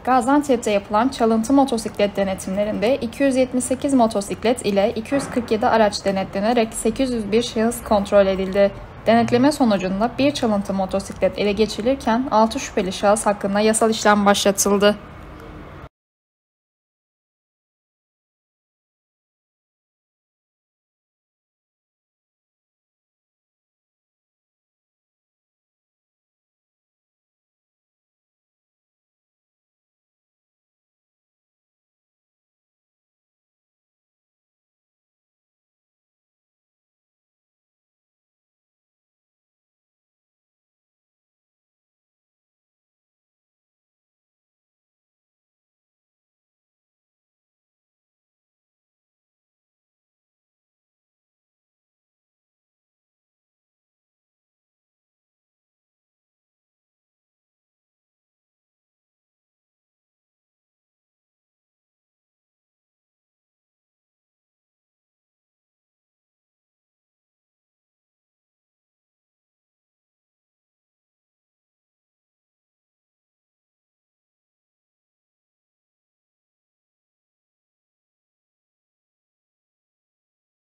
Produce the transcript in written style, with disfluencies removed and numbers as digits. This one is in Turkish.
Gaziantep'te yapılan çalıntı motosiklet denetimlerinde 278 motosiklet ile 247 araç denetlenerek 801 şahıs kontrol edildi. Denetleme sonucunda bir çalıntı motosiklet ele geçirilirken 6 şüpheli şahıs hakkında yasal işlem başlatıldı.